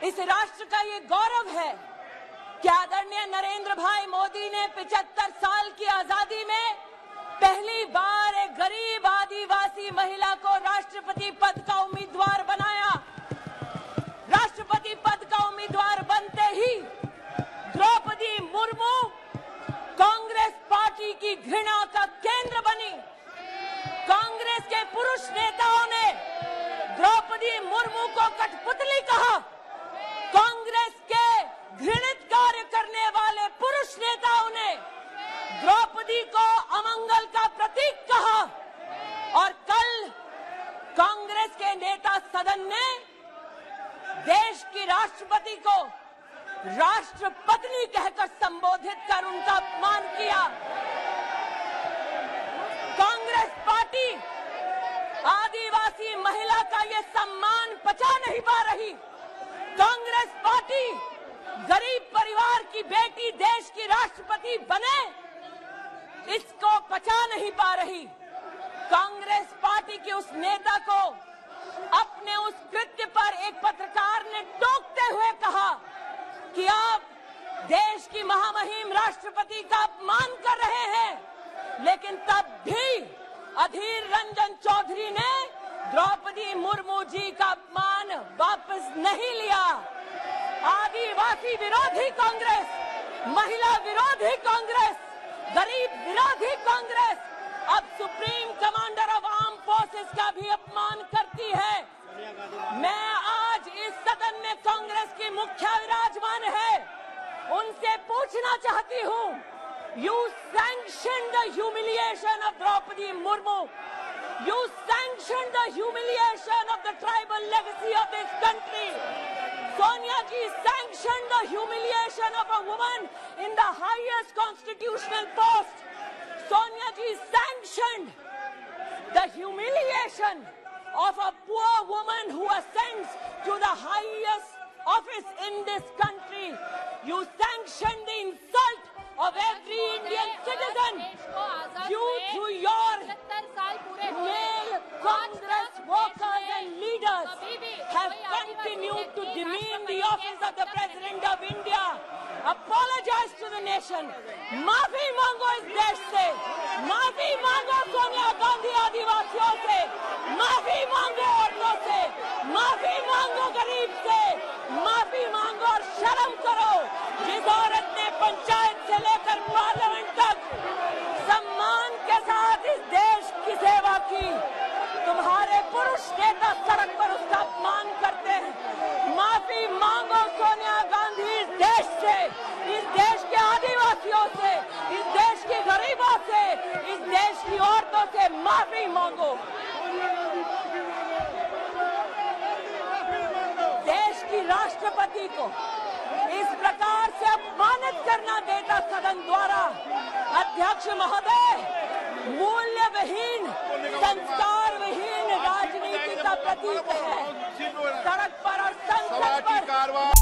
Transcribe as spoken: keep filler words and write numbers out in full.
इस राष्ट्र का ये गौरव है कि आदरणीय नरेंद्र भाई मोदी ने पचहत्तर साल की आजादी में पहली बार एक गरीब आदिवासी महिला को राष्ट्रपति पद का उम्मीदवार बनाया। राष्ट्रपति पद का उम्मीदवार बनते ही द्रौपदी मुर्मू कांग्रेस पार्टी की घृणा का केंद्र बनी। कांग्रेस के पुरुष नेताओं ने द्रौपदी मुर्मू को कठपुतली कहा। कांग्रेस के घृणित कार्य करने वाले पुरुष नेताओं ने द्रौपदी को अमंगल का प्रतीक कहा और कल कांग्रेस के नेता सदन ने देश की राष्ट्रपति को राष्ट्रपत्नी कहकर संबोधित कर उनका अपमान किया। कांग्रेस पार्टी आदिवासी महिला का ये सम्मान पचा नहीं पा रही। कांग्रेस पार्टी गरीब परिवार की बेटी देश की राष्ट्रपति बने, इसको पचा नहीं पा रही। कांग्रेस पार्टी के उस नेता को अपने उस कृत्य पर एक पत्रकार ने टोकते हुए कहा कि आप देश की महामहिम राष्ट्रपति का अपमान कर रहे हैं, लेकिन तब भी अधीर रंजन चौधरी ने द्रौपदी मुर्मू जी का अपमान वापस नहीं लिया। आदिवासी विरोधी कांग्रेस, महिला विरोधी कांग्रेस, गरीब विरोधी कांग्रेस अब supreme commander of arm forces का भी अपमान करती है। मैं आज इस सदन में कांग्रेस की मुखिया विराजमान है, उनसे पूछना चाहती हूँ, you sanction the humiliation of Draupadi Murmu, you sanction the humiliation of the tribal legacy of this country. Sonia ji sanctioned the humiliation of a woman in the highest constitutional post. Sonia ji sanctioned the humiliation of a poor woman who ascends to the highest office in this country. You sanctioned the insult of every Indian citizen. You, through your male Congress workers and leaders, have continued to demean the office of the President of India. Apologize to the nation. माफी मांगो इस देश से, माफी मांगो सोनिया गांधी आदिवासियों से, माफी मांगो औरतों से, माफी मांगो गरीब से, माफी मांगो और शर्म करो। जिस औरत ने पंचायत से लेकर पार्लियामेंट तक सम्मान के साथ इस देश की सेवा की, तुम्हारे पुरुष नेता सड़क पर उसका अपमान करते हैं। माफी मांगो सोनिया गांधी इस देश से, इस देश के आदिवासियों से, इस देश के गरीबों से, इस देश की औरतों से माफी मांगो। देश की राष्ट्रपति को इस प्रकार से अपमानित करना नेता सदन द्वारा, अध्यक्ष महोदय, मूल्य विहीन, संस्कार विहीन राजनीति का प्रतीक है। सड़क पर और संसद पर